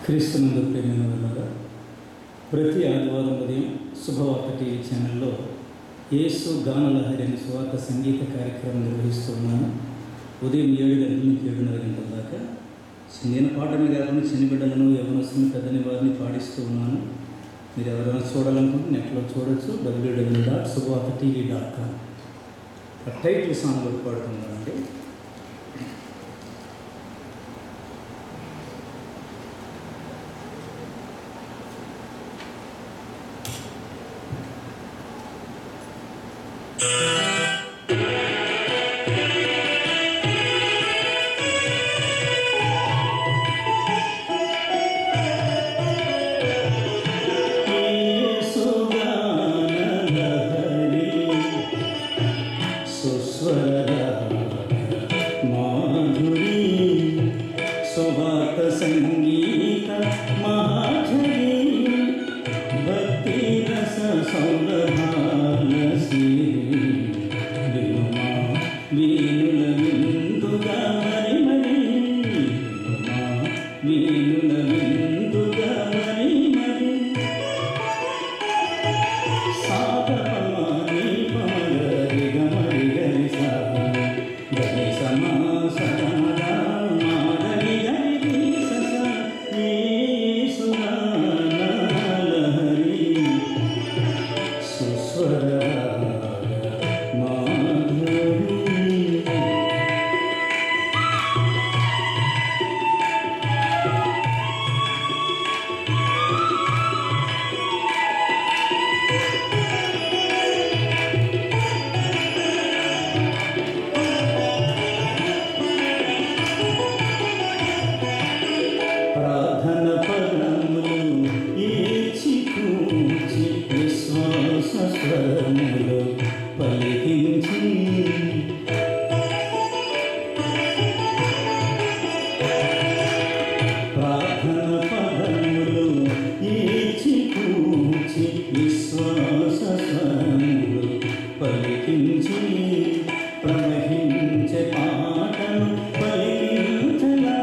క్రీస్తునందు ప్రేమైన వాళ్ళ ప్రతి ఆదివారం ఉదయం శుభవార్త టీవీ ఛానల్లో యేసు గానలహరి అనే సువార్త సంగీత కార్యక్రమం నిర్వహిస్తున్నాను. ఉదయం 7 గంటల నుంచి 7:30 గంటల దాకా నేను పాటమే కాకుండా చిన్న బిడ్డలను యవనస్తులను పెద్దని వారిని పాడిస్తూ ఉన్నాను. మీరు ఎవరైనా చూడాలనుకుంటే నెట్లో చూడొచ్చు. www.subhavartatv.com. టైటిల్ సాంగ్ కూడా పాడుతున్నానండి. సువార్త సంగీత మహాజరి భక్తి రస సౌరభాల సిరి వినుమా వీనుల విందుగా మరి మరి వినుమా వీనుల విందుగా మరి మరి సాధమాని పమగరి గమరి గరి సా గరి సమా సగమదా మాగరి గరి సస యేసు గానలహరి సుస్వర మాధురి. ప్రార్థన పదములు ఏచి కూచి విశ్వాస స్వరములు పలికించి ప్రార్థన పదములు ఏచి కూచి విశ్వాస స్వరములు పలికించి ప్రవహించే పాటను పలికించలా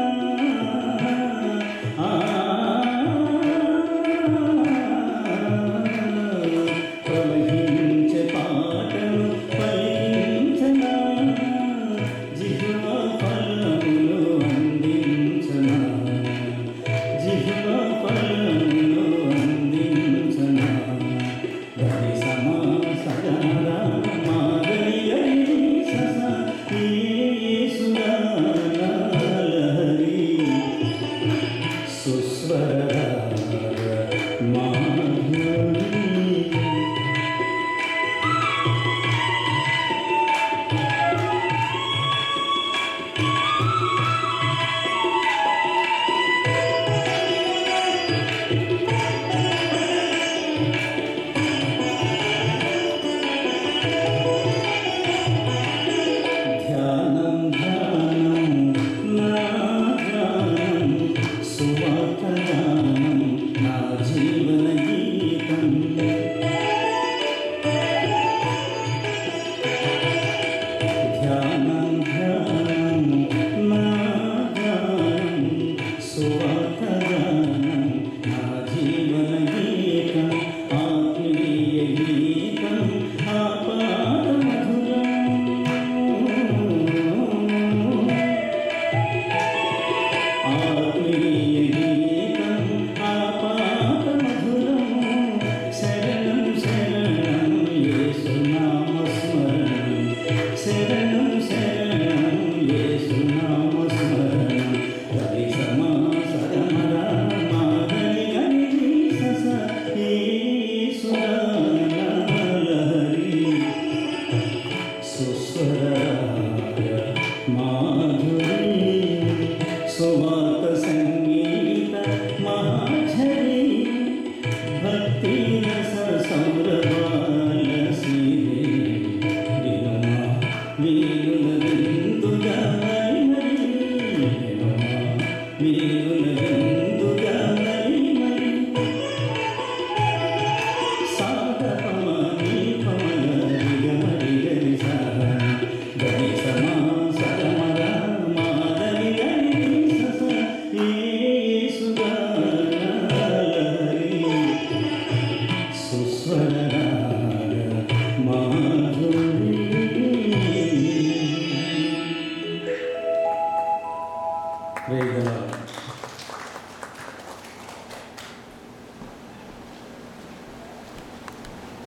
ప్రవహించే పాటను పలికించనా జిహ్వా ఫలములు అందించనా జిహ్వా ఫలములు అందించనా గరి సమా సగమదా మాగరి గరి సస యేసు గానలహరి సుస్వర మాధురి. ధ్యానం ధ్యానం నా ధ్యానం సువార్త గానం నా జీవన గీతం. ధ్యానం ధ్యానం నా ధ్యానం సువార్త గానం